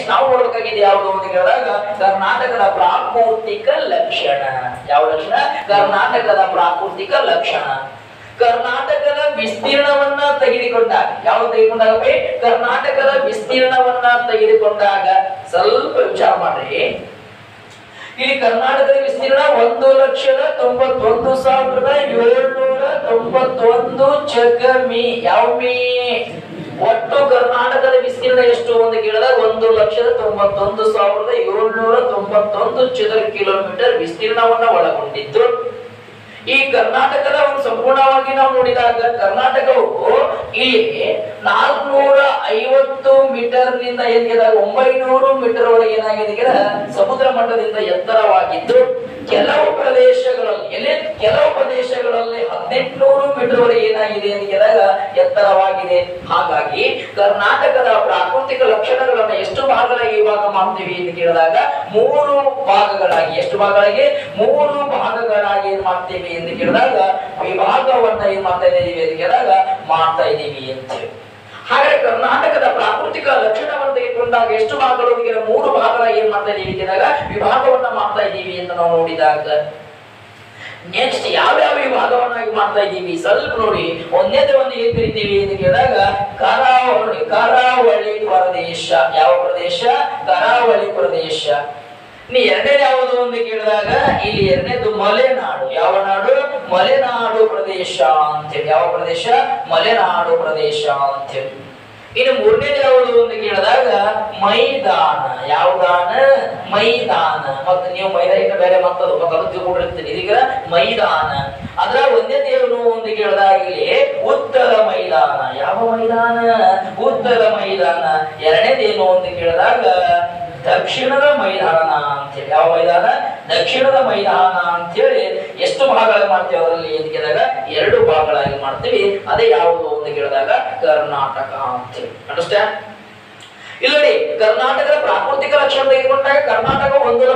Next ನಾವು ನೋಡಬೇಕಾಗಿದೆ ಯಾವುದು ಅಂತ ಕೇಳಿದಾಗ ಕರ್ನಾಟಕದ ಪ್ರಾಕೃತಿಕ ಲಕ್ಷಣ. ಯಾವ ಲಕ್ಷಣ? ಕರ್ನಾಟಕದ ಪ್ರಾಕೃತಿಕ ಲಕ್ಷಣ. ಕರ್ನಾಟಕದ ವಿಸ್ತೀರ್ಣವನ್ನ ತೆಗೆದುಕೊಂಡಾಗ, ಯಾವುದು ತೆಗೆದುಕೊಂಡಾಗ? ಕರ್ನಾಟಕದ ವಿಸ್ತೀರ್ಣವನ್ನ ತೆಗೆದುಕೊಂಡಾಗ ಸ್ವಲ್ಪ ವಿಚಾರ ಮಾಡ್ರಿ. ಇಲ್ಲಿ ಕರ್ನಾಟಕದ ವಿಸ್ತೀರ್ಣ 1,91,791 ಚಕಮಿ. ಯಾವ ಮೀ? ಒಟ್ಟು ಕರ್ನಾಟಕದ ವಿಸ್ತೀರ್ಣ ಎಷ್ಟು ಅಂತ ಕೇಳಿದಾಗ 1,91,791 ಚದರ ಕಿಲೋಮೀಟರ್ ವಿಸ್ತೀರ್ಣವನ್ನ ಒಳಗೊಂಡಿದ್ದು. ಈ ಕರ್ನಾಟಕದ ಒಂದು ಸಂಪೂರ್ಣವಾಗಿ ನಾವು ನೋಡಿದಾಗ ಕರ್ನಾಟಕವು ಇಲ್ಲಿ 450 ಮೀಟರ್ ನಿಂದ ಏನಿದೆ 900 ಮೀಟರ್ ವರೆಗೆ ಏನಾಗಿದೆ ಸಮುದ್ರ ಮಟ್ಟದಿಂದ ಎತ್ತರವಾಗಿದ್ದು, ಕೆಲವು ಪ್ರದೇಶಗಳಲ್ಲಿ 1800 ಮೀಟರ್ ವರೆಗೆ ಏನಾಗಿದೆ ಅಂದಾಗ ಎತ್ತರವಾಗಿದೆ. ಹಾಗಾಗಿ ಕರ್ನಾಟಕದ ಪ್ರಾಕೃತಿಕ ಲಕ್ಷಣಗಳನ್ನ ಎಷ್ಟು ಭಾಗಗಳಾಗಿ ವಿಭಾಗ ಮಾಡ್ತೀವಿ ಅಂತ ಕೇಳಿದಾಗ 3 ಭಾಗಗಳಾಗಿ. ಎಷ್ಟು ಭಾಗಗಳಾಗಿ? 3 ಭಾಗಗಳಾಗಿ ಏನ್ ಮಾಡ್ತೀವಿ ಅಂತ ಕೇಳಿದಾಗ ವಿಭಾಗವನ್ನ ಏನ್ ಮಾಡ್ತಾ ಇದೀವಿ ಅಂತ ಕೇಳಿದಾಗ ಮಾಡ್ತಾ ಇದೀವಿ ಅಂತ ಹೇಳಿ. ಹಾಗಾದ್ರೆ ಕರ್ನಾಟಕದ ಪ್ರಾಕೃತಿಕ ಲಕ್ಷಣವನ್ನು ತೆಗೆದುಕೊಂಡಾಗ ಎಷ್ಟು ಭಾಗಗಳು? 3 ಭಾಗಗಳಾಗಿ ಏನ್ ಮಾಡ್ತಾ ಇದೀವಿ ಅಂದಾಗ ವಿಭಾಗವನ್ನ ಮಾಡ್ತಾ ಇದೀವಿ ಅಂತ ನಾವು ನೋಡಿದಾಗ ನೆಕ್ಸ್ಟ್ ಯಾವ್ಯಾವ ವಿಭಾಗವನ್ನಾಗಿ ಮಾಡ್ತಾ ಇದ್ದೀವಿ ಸ್ವಲ್ಪ ನೋಡಿ. ಒಂದೇದು ಒಂದು ಏನ್ ಕರಿತೀವಿ ಅಂತ ಕೇಳಿದಾಗ ಕರಾವಳಿ ಪ್ರದೇಶ. ಯಾವ ಪ್ರದೇಶ? ಕರಾವಳಿ ಪ್ರದೇಶ. ಇನ್ನು ಎರಡನೇದು ಯಾವುದು ಅಂತ ಕೇಳಿದಾಗ ಇಲ್ಲಿ ಎರಡನೇದು ಮಲೆನಾಡು. ಯಾವ ನಾಡು? ಮಲೆನಾಡು ಪ್ರದೇಶ ಅಂತೇಳಿ. ಯಾವ ಪ್ರದೇಶ? ಮಲೆನಾಡು ಪ್ರದೇಶ ಅಂತೇಳಿ. ಇನ್ನು ಮೂರನೇದು ಯಾವುದು ಅಂತ ಕೇಳಿದಾಗ ಮೈದಾನ. ಯಾವ್ದಾನ? ಮೈದಾನ. ಮತ್ತೆ ನೀವು ಮೈದಾನ ಬೇರೆ ಮತ್ತದು ತಿಳ್ಕೊಂಡಿರ್ತೀರಿ. ಇದೀಗ ಮೈದಾನ ಅದ್ರ ಒಂದೇದು ಏನು ಅಂತ ಕೇಳಿದಾಗ ಇಲ್ಲಿ ಉತ್ತರ ಮೈದಾನ. ಯಾವ ಮೈದಾನ? ಉತ್ತರ ಮೈದಾನ. ಎರಡನೇದೇನು ಅಂತ ಕೇಳಿದಾಗ ದಕ್ಷಿಣದ ಮೈದಾನ ಅಂತೇಳಿ. ಯಾವ ಮೈದಾನ? ದಕ್ಷಿಣದ ಮೈದಾನ ಅಂತೇಳಿ. ಎಷ್ಟು ಭಾಗಗಳಾಗಿ ಮಾಡ್ತೀವಿ ಅದರಲ್ಲಿ ಅಂತ ಕೇಳಿದಾಗ 2 ಭಾಗಗಳಾಗಿ ಮಾಡ್ತೀವಿ. ಅದೇ ಯಾವುದು ಅಂತ ಕೇಳಿದಾಗ ಕರ್ನಾಟಕ ಅಂತೇಳಿ. ಅಂಡರ್ಸ್ಟ್ಯಾಂಡ್? ಇಲ್ಲಿ ಕರ್ನಾಟಕದ ಪ್ರಾಕೃತಿಕ ಲಕ್ಷಣ ತೆಗೆದುಕೊಂಡಾಗ ಕರ್ನಾಟಕ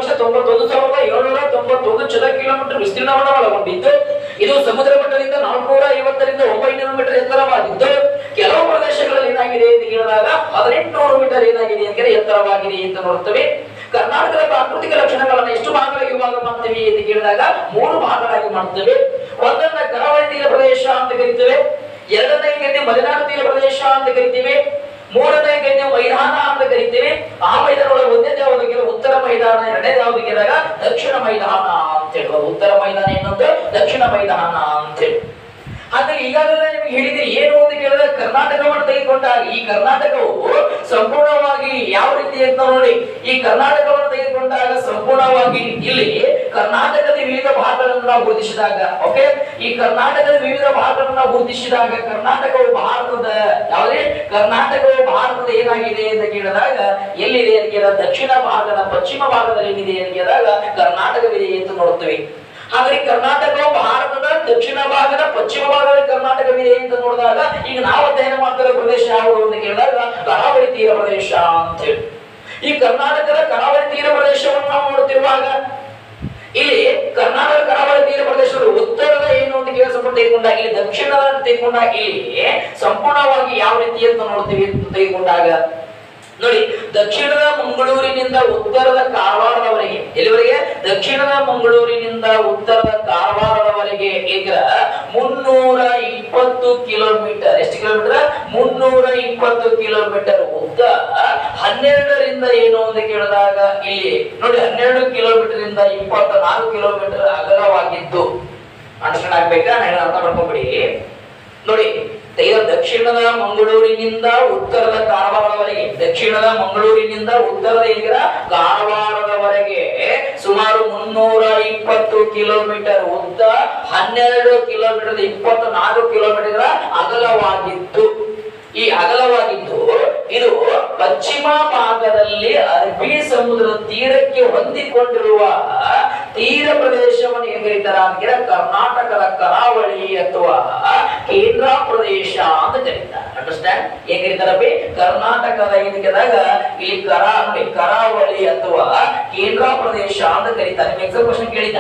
1,91,791 ಚದರ ಕಿಲೋಮೀಟರ್ ವಿಸ್ತೀರ್ಣವನ್ನು ಒಳಗೊಂಡಿದ್ದು. ಇದು ಸಮುದ್ರ ಮಟ್ಟದಿಂದ 450ರಿಂದ 900 ಮೀಟರ್ ಎತ್ತರವಾಗಿದ್ದು, ಕೆಲವು ಪ್ರದೇಶಗಳಲ್ಲಿ ಏನಾಗಿದೆ ಅಂತ ಕೇಳಿದಾಗ 1800 ಮೀಟರ್ ಏನಾಗಿದೆ ಅಂತ ಎತ್ತರವಾಗಿದೆ ಅಂತ ನೋಡ್ತೇವೆ. ಕರ್ನಾಟಕದ ಪ್ರಾಕೃತಿಕ ಲಕ್ಷಣಗಳನ್ನು ಎಷ್ಟು ಭಾಗಗಳಾಗಿ ವಿಭಾಗ ಮಾಡ್ತೀವಿ ಅಂತ ಕೇಳಿದಾಗ 3 ಭಾಗಗಳಾಗಿ ಮಾಡ್ತೇವೆ. ಒಂದನ್ನ ಕರಾವಳಿ ತೀರ ಪ್ರದೇಶ ಅಂತ ಕರಿತೇವೆ, ಎರಡನೇ ಮಲೆನಾಡು ತೀರ ಪ್ರದೇಶ ಅಂತ ಕರಿತೀವಿ, ಮೂರನೇ ಮೈದಾನ ಅಂತ ಕರಿತೀವಿ. ಆ ಮೈದಾನ ಒಳಗೆ ಒಂದೇ ಯಾವುದು? ಉತ್ತರ ಮೈದಾನ. ಎರಡನೇ ಯಾವುದು ಕೇಳಿದಾಗ ದಕ್ಷಿಣ ಮೈದಾನ ಅಂತ ಹೇಳಿ. ಉತ್ತರ ಮೈದಾನ ಇನ್ನೊಂದು ದಕ್ಷಿಣ ಮೈದಾನ ಅಂತ ಹೇಳಿ. ಹಾಗಾಗಿ ಈಗಾಗಲೇ ನಿಮಗೆ ಹೇಳಿದ್ರಿ ಏನು ಅಂತ ಕೇಳಿದ್ರೆ ಕರ್ನಾಟಕವನ್ನು ತೆಗೆದುಕೊಂಡಾಗ ಈ ಕರ್ನಾಟಕವು ಸಂಪೂರ್ಣವಾಗಿ ಯಾವ ರೀತಿ ಅಂತ ನೋಡಿ. ಈ ಕರ್ನಾಟಕವನ್ನು ತೆಗೆದುಕೊಂಡಾಗ ಸಂಪೂರ್ಣವಾಗಿ ಇಲ್ಲಿ ಕರ್ನಾಟಕದ ವಿವಿಧ ಭಾಗಗಳನ್ನು ನಾವು ಗುರುತಿಸಿದಾಗ, ಓಕೆ, ಈ ಕರ್ನಾಟಕದ ವಿವಿಧ ಭಾಗಗಳನ್ನು ನಾವು ಗುರುತಿಸಿದಾಗ ಕರ್ನಾಟಕವು ಭಾರತದ ಯಾವುದೇ ಕರ್ನಾಟಕವು ಭಾರತದ ಏನಾಗಿದೆ ಅಂತ ಕೇಳಿದಾಗ ಎಲ್ಲಿದೆ ಅಂತ ಕೇಳಿದಾಗ ದಕ್ಷಿಣ ಭಾಗದ ಪಶ್ಚಿಮ ಭಾಗದಲ್ಲಿ ಏನಿದೆ ಅಂತ ಕೇಳಿದಾಗ ಕರ್ನಾಟಕವಿದೆ ಅಂತ ನೋಡ್ತೇವೆ. ಹಾಗಾಗಿ ಕರ್ನಾಟಕವು ಭಾರತದ ದಕ್ಷಿಣ ಭಾಗದ ಪಶ್ಚಿಮ ಭಾಗದಲ್ಲಿ ಕರ್ನಾಟಕವಿದೆ ಅಂತ ನೋಡಿದಾಗ ಈಗ ನಾವು ಅಧ್ಯಯನ ಮಾಡ್ತಿರೋ ಪ್ರದೇಶ ಯಾವುದು ಅಂತ ಕೇಳಿದಾಗ ಕರಾವಳಿ ತೀರ ಪ್ರದೇಶ ಅಂತ ಹೇಳಿ. ಈ ಕರ್ನಾಟಕದ ಕರಾವಳಿ ತೀರ ಪ್ರದೇಶವನ್ನು ನಾವು ನೋಡುತ್ತಿರುವಾಗ ಇಲ್ಲಿ ಕರ್ನಾಟಕ ಕರಾವಳಿ ತೀರ ಪ್ರದೇಶದ ಉತ್ತರದ ಏನು ಅಂತ ಕೇಳಿಸ್ಕೊಂಡು ತೆಗೆದುಕೊಂಡಾಗ ಇಲ್ಲಿ ದಕ್ಷಿಣದ ತೆಗೆದುಕೊಂಡಾಗ ಇಲ್ಲಿ ಸಂಪೂರ್ಣವಾಗಿ ಯಾವ ರೀತಿ ಅಂತ ನೋಡ್ತೀವಿ ಅಂತ ತೆಗೆದುಕೊಂಡಾಗ ನೋಡಿ, ದಕ್ಷಿಣದ ಮಂಗಳೂರಿನಿಂದ ಉತ್ತರದ ಕಾರವಾರದವರೆಗೆ ಎಲ್ಲಿವರೆಗೆ? ದಕ್ಷಿಣದ ಮಂಗಳೂರಿನಿಂದ ಉತ್ತರದ ಕಾರವಾರದವರೆಗೆ ಈಗ 320 ಕಿಲೋಮೀಟರ್. ಎಷ್ಟು ಕಿಲೋಮೀಟರ್? 320 ಕಿಲೋಮೀಟರ್ ಉದ್ದ. 12ರಿಂದ ಏನು ಅಂತ ಕೇಳಿದಾಗ ಇಲ್ಲಿ ನೋಡಿ 12 ಕಿಲೋಮೀಟರ್ ಇಂದ 24 ಕಿಲೋಮೀಟರ್ ಅಗಲವಾಗಿದ್ದು. ಅಂಡರ್ಸ್ಟ್ಯಾಂಡ್ ಆಗ್ಬೇಕಾ? ನಾನು ಅರ್ಥ ಮಾಡ್ಕೊಂಡ್ಬಿಡಿ ನೋಡಿ. ದಕ್ಷಿಣದ ಮಂಗಳೂರಿನಿಂದ ಉತ್ತರದ ಕಾರವಾರದವರೆಗೆ, ದಕ್ಷಿಣದ ಮಂಗಳೂರಿನಿಂದ ಉತ್ತರದ ಕಾರವಾರದವರೆಗೆ ಸುಮಾರು 320 ಕಿಲೋಮೀಟರ್ ಉದ್ದ, 12 ಕಿಲೋಮೀಟರ್ 24 ಕಿಲೋಮೀಟರ್ ಅಗಲವಾಗಿದ್ದು. ಈ ಅಗಲವಾಗಿದ್ದು ಇದು ಪಶ್ಚಿಮ ಭಾಗದಲ್ಲಿ ಅರಬ್ಬಿ ಸಮುದ್ರದ ತೀರಕ್ಕೆ ಹೊಂದಿಕೊಂಡಿರುವ ತೀರ ಪ್ರದೇಶವನ್ನು ಏನ್ ಕರೀತಾರ ಅಂದ್ರೆ ಕರ್ನಾಟಕದ ಕರಾವಳಿ ಅಥವಾ ಕೇಂದ್ರ ಪ್ರದೇಶ ಅಂತ ಕರೀತಾರೆ. ಅಂಡರ್ಸ್ಟ್ಯಾಂಡ್? ಏನ್ ಕರೀತಾರಪ್ಪಿ? ಕರ್ನಾಟಕದ ಏನಿದಾಗ ಇಲ್ಲಿ ಕರಾವಳಿ ಅಥವಾ ಕೇಂದ್ರ ಪ್ರದೇಶ ಅಂತ ಕರೀತಾರೆ. ಎಕ್ಸಾಮ್ ಕ್ವಶನ್ ಕೇಳಿದ್ದ.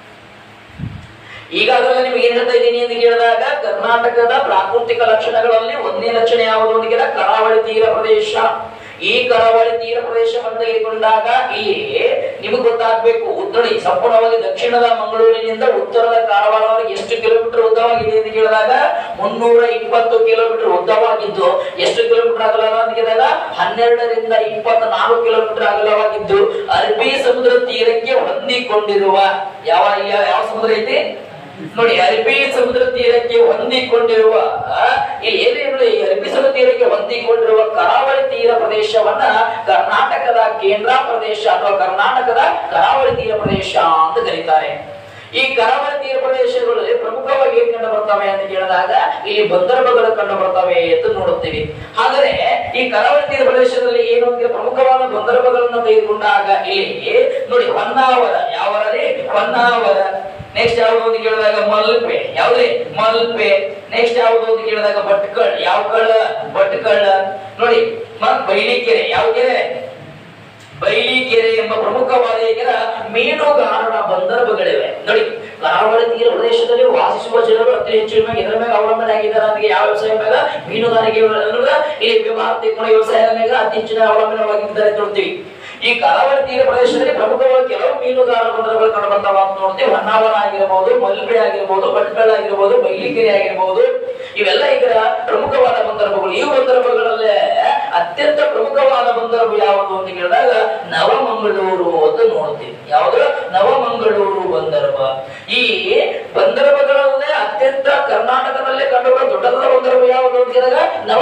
ಈಗಾಗಲೇ ನಿಮಗೆ ಏನ್ ಹೇಳ್ತಾ ಇದ್ದೀನಿ ಅಂತ ಕೇಳಿದಾಗ ಕರ್ನಾಟಕದ ಪ್ರಾಕೃತಿಕ ಲಕ್ಷಣಗಳಲ್ಲಿ ಒಂದನೇ ಲಕ್ಷಣ ಯಾವುದು ಅಂತ ಕೇಳಿದಾಗ ಕರಾವಳಿ ತೀರ ಪ್ರದೇಶ, ಈ ಕರಾವಳಿ ತೀರ ಪ್ರದೇಶವನ್ನು ತೆಗೆದುಕೊಂಡಾಗ ಇಲ್ಲಿ ನಿಮಗೆ ಗೊತ್ತಾಗಬೇಕು, ಉತ್ತರಿ ಸಂಪೂರ್ಣವಾಗಿ ದಕ್ಷಿಣದ ಮಂಗಳೂರಿನಿಂದ ಉತ್ತರದ ಕಾರವಾರವರೆಗೆ ಎಷ್ಟು ಕಿಲೋಮೀಟರ್ ಉದ್ದವಾಗಿದೆ ಅಂತ ಕೇಳಿದಾಗ 320 ಕಿಲೋಮೀಟರ್ ಉದ್ದವಾಗಿದ್ದು, ಎಷ್ಟು ಕಿಲೋಮೀಟರ್ ಅಗಲ ಅಂತ ಕೇಳಿದಾಗ 12 ರಿಂದ 24 ಕಿಲೋಮೀಟರ್ ಅಗಲವಾಗಿದ್ದು, ಅರಬ್ಬಿ ಸಮುದ್ರ ತೀರಕ್ಕೆ ಹೊಂದಿಕೊಂಡಿರುವ ಯಾವ ಸಮುದ್ರ ಐತಿ ನೋಡಿ, ಅರಬ್ಬಿ ಸಮುದ್ರ ತೀರಕ್ಕೆ ಹೊಂದಿಕೊಂಡಿರುವ ಇಲ್ಲಿ ಏನೇನು ಅರಬ್ಬಿ ಸಮುದ್ರ ತೀರಕ್ಕೆ ಹೊಂದಿಕೊಂಡಿರುವ ಕರಾವಳಿ ತೀರ ಪ್ರದೇಶವನ್ನ ಕರ್ನಾಟಕದ ಕೇಂದ್ರ ಪ್ರದೇಶ ಅಥವಾ ಕರ್ನಾಟಕದ ಕರಾವಳಿ ತೀರ ಪ್ರದೇಶ ಅಂತ ಕರೀತಾರೆ. ಈ ಕರಾವಳಿ ತೀರ ಪ್ರದೇಶಗಳಲ್ಲಿ ಪ್ರಮುಖವಾಗಿ ಏನ್ ಕಂಡು ಬರ್ತವೆ ಅಂತ ಕೇಳಿದಾಗ ಇಲ್ಲಿ ಬಂದರುಗಳು ಕಂಡು ಬರ್ತವೆ ಎಂದು ನೋಡುತ್ತೀವಿ. ಹಾಗಾದ್ರೆ ಈ ಕರಾವಳಿ ತೀರ ಪ್ರದೇಶದಲ್ಲಿ ಏನು ಅಂದ್ರೆ ಪ್ರಮುಖವಾದ ಬಂದರುಗಳನ್ನು ತೆಗೆದುಕೊಂಡಾಗ ಇಲ್ಲಿ ನೋಡಿ ಹೊನ್ನಾವರ, ಯಾವರೇ ಹೊನ್ನಾವರ. ನೆಕ್ಸ್ಟ್ ಯಾವುದು ಅಂತ ಕೇಳಿದಾಗ ಮಲ್ಪೆ, ಯಾವ್ದ್ರಿ ಮಲ್ಪೆ. ನೆಕ್ಸ್ಟ್ ಯಾವುದು ಅಂತ ಕೇಳಿದಾಗ ಭಟ್ಕಳ, ಯಾವ ಕಳ ಭಟ್ಕಳ ನೋಡಿ. ಬೈಲಿಕೆರೆ, ಯಾವ ಕೆರೆ ಬೈಲಿಕೆರೆ ಎಂಬ ಪ್ರಮುಖವಾದ ಮೀನುಗಾರರ ಬಂದರುಗಳಿವೆ ನೋಡಿ. ಕರಾವಳಿ ತೀರ ಪ್ರದೇಶದಲ್ಲಿ ವಾಸಿಸುವ ಜನರು ಅತಿ ಹೆಚ್ಚು ಇದರ ಮೇಲೆ ಅವಲಂಬನೆ ಆಗಿದ್ದಾರೆ. ಅದಕ್ಕೆ ಯಾವ ವ್ಯವಸಾಯ ಮೇಲೆ ಮೀನುಗಾರಿಕೆ ಇಲ್ಲಿ ವ್ಯವಸಾಯದ ಮೇಲೆ ಅತಿ ಹೆಚ್ಚಿನ ಅವಲಂಬನೆವಾಗಿದ್ದಾರೆ ನೋಡ್ತೀವಿ. ಈ ಕರಾವಳಿ ತೀರ ಪ್ರದೇಶದಲ್ಲಿ ಪ್ರಮುಖವಾಗಿ ಕೆಲವು ಮೀನುಗಾರರ ಬಂದರುಗಳು ಕಂಡು ಬರ್ತಾವ ಅಂತ ನೋಡ್ತೀವಿ. ಹೊನ್ನಾವರ ಆಗಿರಬಹುದು, ಮಲ್ಪೆ ಆಗಿರಬಹುದು, ಭಟ್ಕಳ ಆಗಿರಬಹುದು, ಬೈಲಿಕೆರೆ ಆಗಿರಬಹುದು, ಇವೆಲ್ಲ ಈಗ ಪ್ರಮುಖವಾದ ಬಂದರುಗಳು. ಈ ಬಂದರುಗಳಲ್ಲೇ ಅತ್ಯಂತ ಪ್ರಮುಖವಾದ ಬಂದರು ಯಾವುದು ಅಂತ ಕೇಳಿದಾಗ ನವಮಂಗಳೂರು ಅಂತ ನೋಡ್ತೀವಿ. ಯಾವುದು ನವಮಂಗಳೂರು ಬಂದರು. ಈ ಬಂದರುಗಳಲ್ಲೇ ಅತ್ಯಂತ ಕರ್ನಾಟಕದಲ್ಲೇ ಕಂಡುಬರುವ ದೊಡ್ಡದಾದ ಬಂದರು ಯಾವುದು ಅಂತ ಹೇಳಿದಾಗ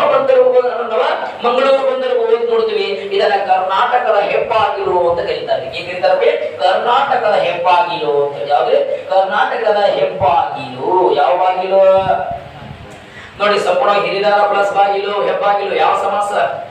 ನವಮಂಗಳೂರು ಬಂದರು ನೋಡ್ತೀವಿ. ಇದನ್ನ ಕರ್ನಾಟಕದ ಹೆಬ್ಬಾಗಿಲು ಅಂತ ಕರೀತಾರೆ. ಏನ್ ಕರೀತಾರೆ? ಕರ್ನಾಟಕದ ಹೆಬ್ಬಾಗಿಲು ಅಂತ. ಯಾವ್ದು? ಕರ್ನಾಟಕದ ಹೆಬ್ಬಾಗಿಲು. ಯಾವ ಬಾಗಿಲು ನೋಡಿ, ಸಂಪೂರ್ಣ ಹಿರಿದಾರ ಪ್ಲಸ್ ಬಾಗಿಲು, ಹೆಬ್ಬಾಗಿಲು. ಯಾವ ಸಮಾಸ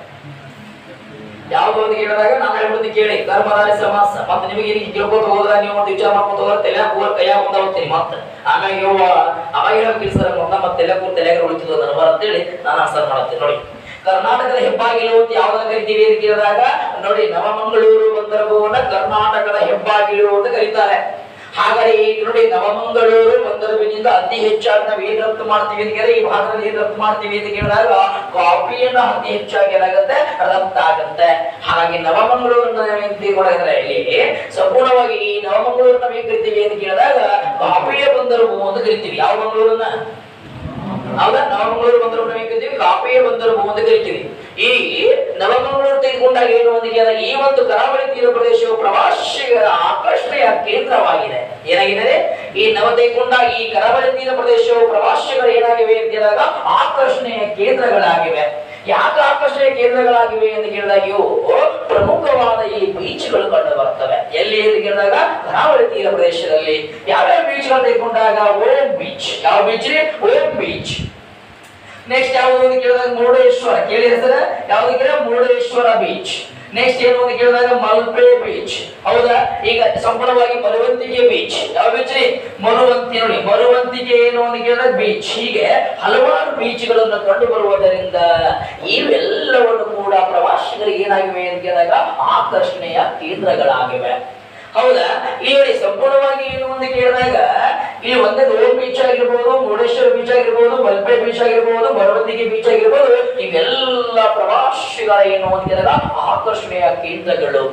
ಯಾವ್ದು ಅಂತ ಕೇಳಿದಾಗ ನಾನು ಹೇಳ್ಬೋದು ಕೇಳಿ, ಕರ್ಮಧಾರಿ ಸಮಾಸ. ಮತ್ತೆ ನಿಮಗೆ ಕೇಳ್ಕೊತ ಹೋದ್ರೆ ನೀವು ಒಂದು ವಿಚಾರ ಮಾಡ್ಕೊತ ಹೋದ್ರೆ ಕೈಯಾಗ ಮುಂದೆ ಹೋಗ್ತೀನಿ. ಮತ್ತೆ ಆಮೇಲೆ ಅವಾಗ ಹೇಳೋ ಕೆಲಸ ಮತ್ತೆ ತಲೆಯಾಗ ಉಳಿತಿದ್ವು ನನ್ನ ಅಂತೇಳಿ ನಾನು ಆನ್ಸರ್ ಮಾಡುತ್ತೇನೆ ನೋಡಿ. ಕರ್ನಾಟಕದ ಹೆಬ್ಬಾಗಿಲು ಅಂತ ಯಾವ್ದನ್ನ ಕರಿತೀವಿ ಅಂತ ಕೇಳಿದಾಗ ನೋಡಿ, ನವಮಂಗಳೂರು ಬಂದರುವನ್ನ ಕರ್ನಾಟಕದ ಹೆಬ್ಬಾಗಿಲು ಅಂತ ಕರೀತಾರೆ. ಹಾಗಾದ್ರೆ ಈಗ ನೋಡಿ, ನವಮಂಗಳೂರು ಬಂದರುವಿನಿಂದ ಅತಿ ಹೆಚ್ಚಾಗಿ ನಾವು ಏನ್ ರಫ್ತು ಮಾಡ್ತೀವಿ ಅಂತ ಕೇಳಿದ್ರೆ, ಈ ಭಾಗದಲ್ಲಿ ಏನ್ ರಫ್ತು ಮಾಡ್ತೀವಿ ಅಂತ ಕೇಳಿದಾಗ ಕಾಫಿಯನ್ನ ಅತಿ ಹೆಚ್ಚಾಗಿ ಏನಾಗುತ್ತೆ, ರಫ್ತಾಗತ್ತೆ. ಹಾಗಾಗಿ ನವಮಂಗಳೂರನ್ನ ಇಲ್ಲಿ ಸಂಪೂರ್ಣವಾಗಿ ಈ ನವಮಂಗಳೂರನ್ನ ಏನ್ ಕರಿತೀವಿ ಅಂತ ಕೇಳಿದಾಗ ಕಾಫಿಯ ಬಂದರು ಅಂತ ಕರಿತೀವಿ. ಯಾವ ಮಂಗಳೂರನ್ನ? ಹೌದಾ, ನವಮಂಗಳೂರು ಬಂದರು ಕರಿತೀವಿ, ಕಾಫಿಯ ಬಂದರು ಅಂತ ಕರಿತೀವಿ. ಈ ನವಮಂಗಳೂರು ತೆಗೆದುಕೊಂಡಾಗ ಏನು ಅಂತ ಕೇಳಿದಾಗ ಈ ಒಂದು ಕರಾವಳಿ ತೀರ ಪ್ರದೇಶವು ಪ್ರವಾಸಿಗರ ಆಕರ್ಷಣೆಯ ಕೇಂದ್ರವಾಗಿದೆ. ಏನಾಗಿದೆ? ಈ ತೆಗೆದುಕೊಂಡಾಗ ಈ ಕರಾವಳಿ ತೀರ ಪ್ರದೇಶವು ಪ್ರವಾಸಿಗರು ಏನಾಗಿವೆ ಅಂತ ಕೇಳಿದಾಗ ಆಕರ್ಷಣೆಯ ಕೇಂದ್ರಗಳಾಗಿವೆ. ಯಾಕೆ ಆಕರ್ಷಣೆಯ ಕೇಂದ್ರಗಳಾಗಿವೆ ಅಂತ ಕೇಳಿದಾಗ ಇವು ಪ್ರಮುಖವಾದ ಈ ಬೀಚ್ಗಳು ಕಂಡು ಬರ್ತವೆ. ಎಲ್ಲಿ ಅಂತ ಕೇಳಿದಾಗ ಕರಾವಳಿ ತೀರ ಪ್ರದೇಶದಲ್ಲಿ. ಯಾವ್ಯಾವ ಬೀಚ್ಗಳು ತೆಗೆದುಕೊಂಡಾಗ ಓಂ ಬೀಚ್. ಯಾವ ಬೀಚ್ ರೀ? ಓಂ ಬೀಚ್. ನೆಕ್ಸ್ಟ್ ಯಾವುದು ಅಂತ ಕೇಳಿದಾಗ ಮುರುಡೇಶ್ವರ. ಕೇಳಿ ಹೆಸರು ಯಾವ್ದು ಕೇಳಿದ್ರೆ ಮುರುಡೇಶ್ವರ ಬೀಚ್. ನೆಕ್ಸ್ಟ್ ಏನು ಅಂತ ಕೇಳಿದಾಗ ಮಲ್ಪೆ ಬೀಚ್. ಹೌದಾ, ಈಗ ಸಂಪೂರ್ಣವಾಗಿ ಮರುವಂತಿಕೆ ಬೀಚ್. ಯಾವ ಬೀಚ್ ರೀ? ಮರುವಂತಿ. ನೋಡಿ, ಮರುವಂತಿಕೆ ಏನು ಅಂತ ಕೇಳಿದಾಗ ಬೀಚ್. ಹೀಗೆ ಹಲವಾರು ಬೀಚ್ಗಳನ್ನು ಕಂಡು ಬರುವುದರಿಂದ ಇವೆಲ್ಲವನ್ನು ಕೂಡ ಪ್ರವಾಸಿಗರಿಗೆ ಏನಾಗಿವೆ ಅಂತ ಕೇಳಿದಾಗ ಆಕರ್ಷಣೆಯ ಕೇಂದ್ರಗಳಾಗಿವೆ. ಹೌದಾ, ಇಲ್ಲಿ ಸಂಪೂರ್ಣವಾಗಿ ಏನು ಅಂತ ಕೇಳಿದಾಗ ಇಲ್ಲಿ ಒಂದೇ ಓಂ ಬೀಚ್ ಆಗಿರ್ಬೋದು, ಮುರುಡೇಶ್ವರ ಬೀಚ್ ಆಗಿರ್ಬೋದು, ಮಲ್ಪೆ ಬೀಚ್ ಆಗಿರ್ಬೋದು, ಮರವಂತಿಗೆ ಬೀಚ್ ಆಗಿರ್ಬೋದು, ಇವೆಲ್ಲ ಪ್ರವಾಸಿಗರ ಏನು ಅಂತ ಕೇಳಿದಾಗ ಆಕರ್ಷಣೆಯ ಕೇಂದ್ರಗಳು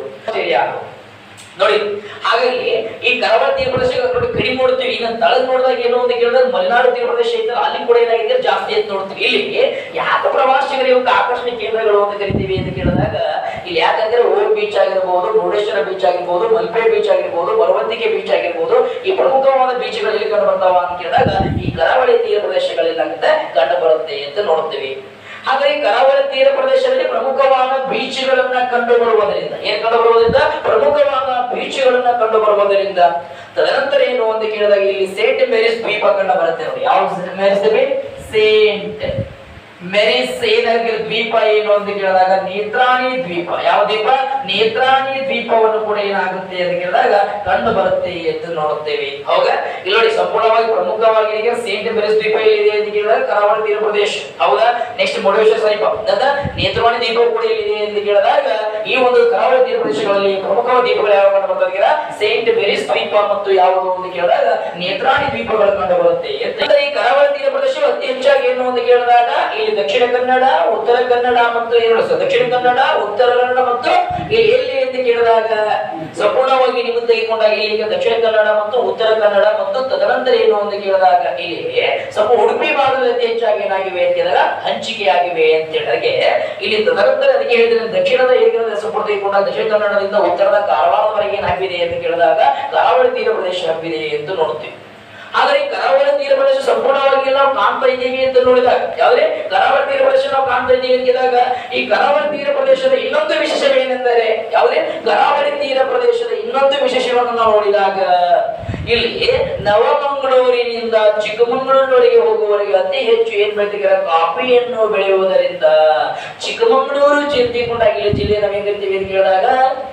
ನೋಡಿ. ಹಾಗಾಗಿ ಈ ಕರಾವಳಿ ತೀರ ಪ್ರದೇಶ ನೋಡಿ ಕಡಿಮೆ ನೋಡ್ತೀವಿ. ಇನ್ನು ತಳಗ್ ನೋಡಿದಾಗ ಏನು ಅಂತ ಕೇಳಿದಾಗ ಮಲೆನಾಡು ತೀರ ಪ್ರದೇಶ ಐತಲ್ಲ, ಅಲ್ಲಿ ಕೂಡ ಏನಾಗಿದೆ ಜಾಸ್ತಿ ಅಂತ ನೋಡ್ತೀವಿ. ಇಲ್ಲಿ ಯಾಕೆ ಪ್ರವಾಸಿಗರು ಇವಕ್ಕೆ ಆಕರ್ಷಣೆ ಕೇಂದ್ರಗಳು ಅಂತ ಕರಿತೀವಿ ಅಂತ ಕೇಳಿದಾಗ ಇಲ್ಲಿ ಯಾಕಂದ್ರೆ ಓಂ ಬೀಚ್ ಆಗಿರ್ಬೋದು, ಮುರುಡೇಶ್ವರ ಬೀಚ್ ಆಗಿರ್ಬೋದು, ಮಲ್ಪೆ ಬೀಚ್ ಆಗಿರ್ಬೋದು, ಮರವಂತಿಕೆ ಬೀಚ್ ಆಗಿರ್ಬೋದು, ಈ ಪ್ರಮುಖವಾದ ಬೀಚ್ಗಳು ಎಲ್ಲಿ ಕಂಡು ಬರ್ತಾವ ಅಂತ ಕೇಳಿದಾಗ ಈ ಕರಾವಳಿ ತೀರ ಪ್ರದೇಶಗಳೇನಾಗುತ್ತೆ ಕಂಡು ಬರುತ್ತೆ ಅಂತ ನೋಡ್ತೀವಿ. ಹಾಗಾಗಿ ಕರಾವಳಿ ತೀರ ಪ್ರದೇಶದಲ್ಲಿ ಪ್ರಮುಖವಾದ ಬೀಚ್ಗಳನ್ನ ಕಂಡು ಬರುವುದರಿಂದ ಏನ್ ಕಂಡು ಬರುವುದರಿಂದ ಪ್ರಮುಖವಾದ ಬೀಚ್ಗಳನ್ನ ಕಂಡು ಬರುವುದರಿಂದ ತದನಂತರ ಏನು ಅಂತ ಕೇಳಿದಾಗ ಇಲ್ಲಿ ಸೇಂಟ್ ಮೇರಿಸ್ ದ್ವೀಪ ಕಂಡು ಬರುತ್ತೆ ನೋಡಿ. ಯಾವ ಸೇಂಟ್ ಮೇರಿಸ್ ಏನಾಗಿರೋ ದ್ವೀಪ ಏನು ಅಂತ ಕೇಳಿದಾಗ ನೇತ್ರಾಣಿ ದ್ವೀಪ. ಯಾವ ದ್ವೀಪ? ನೇತ್ರಾಣಿ ದ್ವೀಪವನ್ನು ಕೂಡ ಏನಾಗುತ್ತೆ ಅಂತ ಕೇಳಿದಾಗ ಕಂಡು ಬರುತ್ತೆ ಎಂದು ನೋಡುತ್ತೇವೆ. ಹೌದಾ, ಇಲ್ಲಿ ನೋಡಿ ಸಂಪೂರ್ಣವಾಗಿ ಪ್ರಮುಖವಾಗಿ ಸೇಂಟ್ ಮೇರಿಸ್ ದ್ವೀಪ ಎಲ್ಲಿದೆ ಅಂತ ಕೇಳಿದಾಗ ಕರಾವಳಿ ತೀರ ಪ್ರದೇಶ. ಹೌದಾ, ನೆಕ್ಸ್ಟ್ ಮುರುಡೇಶ್ವರ ದ್ವೀಪ, ನೇತ್ರಾಣಿ ದ್ವೀಪ ಕೂಡ ಎಲ್ಲಿದೆ ಅಂತ ಕೇಳಿದಾಗ ಈ ಒಂದು ಕರಾವಳಿ ತೀರ ಪ್ರದೇಶಗಳಲ್ಲಿ ಪ್ರಮುಖವಾದ ದ್ವೀಪಗಳು ಯಾವ ಕಂಡು ಬರ್ತದೆ? ಸೇಂಟ್ ಮೇರಿಸ್ ದ್ವೀಪ ಮತ್ತು ಯಾವುದು ಅಂತ ಕೇಳಿದಾಗ ನೇತ್ರಾಣಿ ದ್ವೀಪಗಳು ಕಂಡು ಬರುತ್ತೆ. ಈ ಕರಾವಳಿ ತೀರ ಪ್ರದೇಶವು ಅತಿ ಹೆಚ್ಚಾಗಿ ಏನು ಅಂತ ಕೇಳಿದಾಗ ಇಲ್ಲಿ ದಕ್ಷಿಣ ಕನ್ನಡ, ಉತ್ತರ ಕನ್ನಡ ಮತ್ತು ದಕ್ಷಿಣ ಕನ್ನಡ, ಉತ್ತರ ಕನ್ನಡ ಮತ್ತು ಎಲ್ಲಿ ಅಂತ ಕೇಳಿದಾಗ ಸಂಪೂರ್ಣವಾಗಿ ನೀವು ತೆಗೆದುಕೊಂಡಾಗ ಇಲ್ಲಿ ದಕ್ಷಿಣ ಕನ್ನಡ ಮತ್ತು ಉತ್ತರ ಕನ್ನಡ ಮತ್ತು ತದನಂತರ ಏನು ಅಂತ ಕೇಳಿದಾಗ ಇಲ್ಲಿ ಸ್ವಲ್ಪ ಉಡುಪಿ ಭಾಗದಲ್ಲಿ ಅತಿ ಹೆಚ್ಚಾಗಿ ಏನಾಗಿವೆ ಅಂತ ಹೇಳಿದಾಗ ಹಂಚಿಕೆಯಾಗಿವೆ ಅಂತ ಹೇಳಿದ್ರೆ ಇಲ್ಲಿ ತದನಂತರ ಅದಕ್ಕೆ ಹೇಳಿದ್ರೆ ದಕ್ಷಿಣದ ಏಕದ ಸಂಪೂರ್ಣ ತೆಗೆದುಕೊಂಡಾಗ ದಕ್ಷಿಣ ಕನ್ನಡದಿಂದ ಉತ್ತರದ ಕಾರವಾರವರೆಗೆ ಏನಾಗಿದೆ ಅಂತ ಕೇಳಿದಾಗ ಕರಾವಳಿ ತೀರ ಪ್ರದೇಶ ಹಬ್ಬಿದೆ ಎಂದು ನೋಡುತ್ತೀವಿ. ಆದರೆ ಕರಾವಳಿ ತೀರ ಪ್ರದೇಶ ಸಂಪೂರ್ಣವಾಗಿ ನಾವು ಕಾಣ್ತಾ ಇದ್ದೀವಿ ಅಂತ ನೋಡಿದಾಗ ಯಾವ್ದ್ರೆ ಕರಾವಳಿ ತೀರ ಪ್ರದೇಶ ನಾವು ಕಾಣ್ತಾ ಇದ್ದೀವಿ ಅಂತಿದಾಗ ಈ ಕರಾವಳಿ ತೀರ ಪ್ರದೇಶದ ಇನ್ನೊಂದು ವಿಶೇಷವೇನೆಂದರೆ ಯಾವ್ದ್ರೆ ಕರಾವಳಿ ತೀರ ಪ್ರದೇಶದ ಇನ್ನೊಂದು ವಿಶೇಷವನ್ನು ನಾವು ನೋಡಿದಾಗ ಇಲ್ಲಿ ನವಮಂಗಳೂರಿನಿಂದ ಚಿಕ್ಕಮಗಳೂರಿನವರೆಗೆ ಹೋಗುವವರೆಗೆ ಅತಿ ಹೆಚ್ಚು ಏನ್ ಬೆಳೆದಿದ್ದಾರೆ? ಕಾಫಿಯನ್ನು ಬೆಳೆಯುವುದರಿಂದ ಚಿಕ್ಕಮಗಳೂರು ಜಿಲ್ಲೆಕೊಂಡಾಗ ಇಲ್ಲಿ ಜಿಲ್ಲೆ ನಾವೇನ್ ಕರಿತೀವಿ ಅಂತ ಕೇಳಿದಾಗ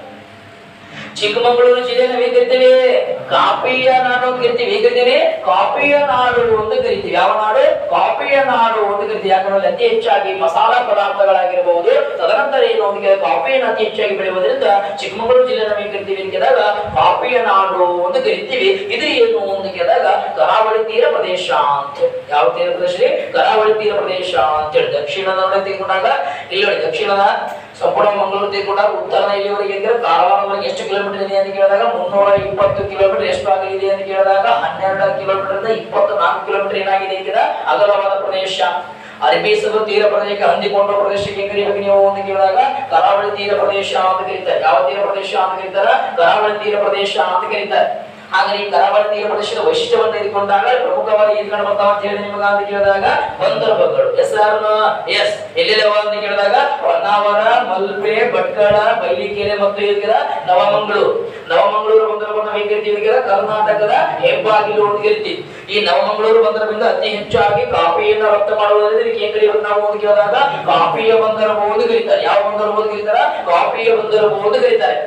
ಚಿಕ್ಕಮಗಳೂರು ಜಿಲ್ಲೆ ನಾವೇನ್ ಕರಿತೀವಿ? ಕಾಫಿಯ ನಾಡು ಅಂತ ಕರಿತೀವಿ. ಹೇಗೆ ಕರಿತೀವಿ? ಕಾಫಿಯ ನಾಡು ಅಂತ ಕರಿತೀವಿ. ಯಾವ ನಾಡು? ಕಾಫಿಯ ನಾಡು ಅಂತ ಕರಿತೀವಿ. ಯಾಕಂದ್ರೆ ಅತಿ ಹೆಚ್ಚಾಗಿ ಮಸಾಲಾ ಪದಾರ್ಥಗಳಾಗಿರಬಹುದು, ತದನಂತರ ಏನು ಅಂತ ಕಾಫಿಯನ್ನು ಅತಿ ಹೆಚ್ಚಾಗಿ ಬೆಳೆಯುವುದರಿಂದ ಚಿಕ್ಕಮಗಳೂರು ಜಿಲ್ಲೆ ನಾವೇನ್ ಕರಿತೀವಿ ಅಂತ ಕೇಳಿದಾಗ ಕಾಫಿಯ ನಾಡು ಅಂತ ಕರಿತೀವಿ. ಇದು ಏನು ಅಂತ ಕೇಳಿದಾಗ ಕರಾವಳಿ ತೀರ ಪ್ರದೇಶ ಅಂತ. ಯಾವ ತೀರ ಪ್ರದೇಶ? ಕರಾವಳಿ ತೀರ ಪ್ರದೇಶ ಅಂತ ಹೇಳಿ ದಕ್ಷಿಣದ ತೆಗೆದುಕೊಂಡಾಗ ಇಲ್ಲಿ ನೋಡಿ ದಕ್ಷಿಣದ ಸಂಪೂರ್ಣ ಮಂಗಳೂರು ತೆಗೆದುಕೊಂಡಾಗ ಉತ್ತರದ ಇಲ್ಲಿವರೆಗೆ ಕಾರವಾರವರೆಗೆ ಎಷ್ಟು ಕಿಲೋಮೀಟರ್ ಇದೆ ಅಂತ ಕೇಳಿದಾಗ 320 ಕಿಲೋಮೀಟರ್ ಎಷ್ಟು ಆಗಿದೆ ಅಂತ ಕೇಳಿದಾಗ 12 ಕಿಲೋಮೀಟರ್ ಇಂದ 24 ಕಿಲೋಮೀಟರ್ ಏನಾಗಿದೆ ಅಂತ ಅಗಲವಾದ ಪ್ರದೇಶ. ಅರಬ್ಬಿ ಸಮುದ್ರ ತೀರ ಪ್ರದೇಶಕ್ಕೆ ಹೊಂದಿಕೊಂಡ ಪ್ರದೇಶಕ್ಕೆ ಕರೀಬೇಕು ನೀವು ಅಂತ ಕೇಳಿದಾಗ ಕರಾವಳಿ ತೀರ ಪ್ರದೇಶ ಅಂತ ಕರೀತಾರೆ. ಯಾವ ತೀರ ಪ್ರದೇಶ ಅಂತ ಕರೀತಾರೆ? ಕರಾವಳಿ ತೀರ ಪ್ರದೇಶ ಅಂತ ಕರೀತಾರೆ. ಹಾಗೆ ಈ ಕರಾವಳಿ ತೀರ ಪ್ರದೇಶದ ವೈಶಿಷ್ಟ್ಯವನ್ನು ತೆಗೆದುಕೊಂಡಾಗ ಪ್ರಮುಖವಾಗಿ ಏನ್ ಕಂಡು ಬರ್ತಾವ ಅಂತ ಹೇಳಿ ನಿಮಗ ಅಂತ ಕೇಳಿದಾಗ ಬಂದರಗಳು ಎಸ್ ಎಲ್ಲಿದಾವ ಅಂತ ಕೇಳಿದಾಗ ಹೊನ್ನಾವರ, ಮಲ್ಪೆ, ಭಟ್ಕಳ, ಬೈಲಿಕೆರೆ ಮತ್ತು ನವಮಂಗಳೂರು. ನವಮಂಗಳೂರು ಬಂದರವನ್ನು ಹೇಗೆ ಕರಿತೀವಿ? ಕರ್ನಾಟಕದ ಹೆಬ್ಬಾಗಿಲು ಅಂತ ಕರಿತೀವಿ. ಈ ನವಮಂಗಳೂರು ಬಂದರದಿಂದ ಅತಿ ಹೆಚ್ಚಾಗಿ ಕಾಫಿಯನ್ನು ರಫ್ತು ಮಾಡುವುದರಿಂದ ಇದಕ್ಕೆ ಏನ್ ಕರೀಬೇಕು ನಾವು ಅಂತ ಕೇಳಿದಾಗ ಕಾಫಿಯ ಬಂದರವು ಅಂತ ಕರೀತಾರೆ. ಯಾವ ಬಂದರವು ಅಂತ ಕರೀತಾರೆ? ಕಾಫಿಯ ಬಂದರವು ಅಂತ ಕರೀತಾರೆ.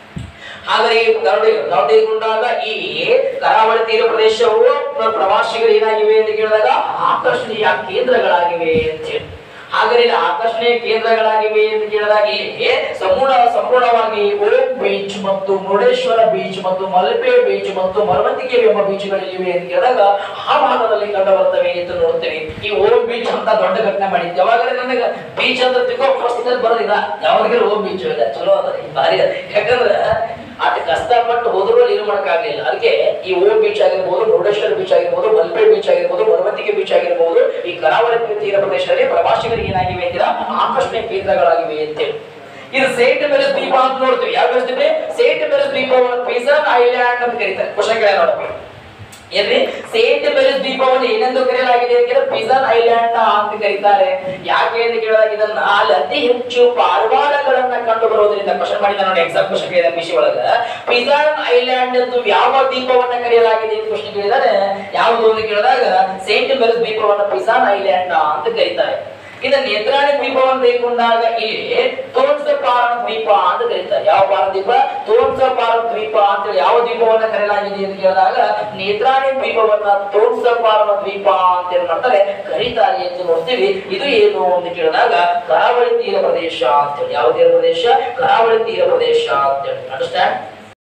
ಆದರೆ ನಾವು ತೆಗೆದುಕೊಂಡಾಗ ಈ ಕರಾವಳಿ ತೀರ ಪ್ರದೇಶವು ಪ್ರವಾಸಿಗರು ಏನಾಗಿವೆ ಅಂತ ಕೇಳಿದಾಗ ಆಕರ್ಷಣೀಯ ಕೇಂದ್ರಗಳಾಗಿವೆ ಅಂತ ಹೇಳಿ. ಹಾಗಾದ್ರೆ ಆಕರ್ಷಣೀಯ ಕೇಂದ್ರಗಳಾಗಿವೆ ಅಂತ ಕೇಳಿದಾಗ ಇಲ್ಲಿ ಸಂಪೂರ್ಣವಾಗಿ ಓಂ ಬೀಚ್ ಮತ್ತು ಮುರುಡೇಶ್ವರ ಬೀಚ್ ಮತ್ತು ಮಲ್ಪೆ ಬೀಚ್ ಮತ್ತು ಮರವಂತಿಕೆ ಎಂಬ ಬೀಚ್ಗಳಿವೆ ಅಂತ ಕೇಳಿದಾಗ ಆ ಭಾಗದಲ್ಲಿ ಕಂಡು ಬರ್ತವೆ ಅಂತ ನೋಡ್ತೇವೆ. ಈ ಓಂ ಬೀಚ್ ಅಂತ ದೊಡ್ಡ ಘಟನೆ ಮಾಡಿದ್ದೆ. ಯಾವಾಗಲೇ ನನಗೆ ಬೀಚ್ ಅಂತ ತಿಳ್ಕೊ ಫಸ್ಟ್ ಬರೋದಿಲ್ಲ, ಯಾವಾಗಲೂ ಓಂ ಬೀಚ್ ಇದೆ ಚಲೋ ಅದ ಭಾರಿ ಅದ. ಯಾಕಂದ್ರೆ ಅಷ್ಟು ಕಷ್ಟಪಟ್ಟು ಹೋದ್ರು ಏನು ಮಾಡಕ್ಕಾಗಲಿಲ್ಲ. ಅದಕ್ಕೆ ಈ ಓಂ ಬೀಚ್ ಆಗಿರ್ಬೋದು, ಮುರುಡೇಶ್ವರ ಬೀಚ್ ಆಗಿರ್ಬೋದು, ಮಲ್ಪೆ ಬೀಚ್ ಆಗಿರ್ಬೋದು, ಮರವಂತಿಕೆ ಬೀಚ್ ಆಗಿರ್ಬೋದು, ಈ ಕರಾವಳಿ ತೀರ ಪ್ರದೇಶದಲ್ಲಿ ಪ್ರವಾಸಿಗರಿಗೆ ಏನಾಗಿವೆ ಅಂತೀರಾ ಆಕರ್ಷಣೀಯ ಕೇಂದ್ರಗಳಾಗಿವೆ ಅಂತೇಳಿ. ಇದು ಸೇಂಟ್ ಮೇರಿಸ್ ದ್ವೀಪ ಅಂತ ನೋಡ್ತೀವಿ. ಯಾವ ಕರಿತೀವಿ? ಸೇಂಟ್ ಮೇರಿಸ್ ದ್ವೀಪವನ್ನು ಪೀಸನ್ ಐಲ್ಯಾಂಡ್ ಅಂತ ಕರೀತಾರೆ. ಕ್ವಶನ್ ಕೇಳ ನೋಡ್ತೀವಿ ಏನ್ರಿ? ಸೇಂಟ್ ಮೇರಿಸ್ ದ್ವೀಪವನ್ನು ಏನೆಂದು ಕರೆಯಲಾಗಿದೆ ಅಂತ ಪಿಸನ್ ಐಲ್ಯಾಂಡ್ ಅಂತ ಕರೀತಾರೆ. ಯಾಕೆ ಅಂತ ಕೇಳಿದಾಗ ಇದನ್ನ ಅಲ್ಲಿ ಅತಿ ಹೆಚ್ಚು ಪಾರಿವಾಳಗಳನ್ನ ಕಂಡು ಬರುವುದರಿಂದ ಕ್ವಶನ್ ಮಾಡಿದ ನೋಡಿ. ಎಕ್ಸಾಮ್ ಕ್ವಶನ್ ಕೇಳಿದ ವಿಷಯ ಒಳಗ ಪಿಸನ್ ಐಲ್ಯಾಂಡ್ ಎಂದು ಯಾವ ದ್ವೀಪವನ್ನ ಕರೆಯಲಾಗಿದೆ ಅಂತ ಕ್ವಶನ್ ಕೇಳಿದರೆ ಯಾವುದು ಅಂತ ಕೇಳಿದಾಗ ಸೇಂಟ್ ಮೇರಿಸ್ ದ್ವೀಪವನ್ನು ಪಿಸನ್ ಐಲ್ಯಾಂಡ್ ಅಂತ ಕರೀತಾರೆ. ಇನ್ನು ನೇತ್ರಾಣಿ ದ್ವೀಪವನ್ನು ತೆಗೆದುಕೊಂಡಾಗ ಇಲ್ಲಿ ತೋನ್ಸಪಾರಂ ದ್ವೀಪ ಅಂತ ಕರೀತಾರೆ. ಯಾವ ಪಾರದ್ವೀಪ? ತೋನ್ಸಪಾರಂ ದ್ವೀಪ ಅಂತ ಹೇಳಿ ಯಾವ ದ್ವೀಪವನ್ನ ಕರೆಯಲಾಗಿದೆ ಅಂತ ಕೇಳಿದಾಗ ನೇತ್ರಾಣಿ ದ್ವೀಪವನ್ನ ತೋನ್ಸಪಾರಂ ದ್ವೀಪ ಅಂತ ಏನ್ ಮಾಡ್ತಾರೆ ಕರೀತಾರೆ ಅಂತ ನೋಡ್ತೀವಿ. ಇದು ಏನು ಅಂತ ಕೇಳಿದಾಗ ಕರಾವಳಿ ತೀರ ಪ್ರದೇಶ ಅಂತ ಹೇಳಿ. ಯಾವ ತೀರ ಪ್ರದೇಶ? ಕರಾವಳಿ ತೀರ ಪ್ರದೇಶ ಅಂತ ಹೇಳಿ. ಅಂಡರ್ಸ್ಟ್ಯಾಂಡ್?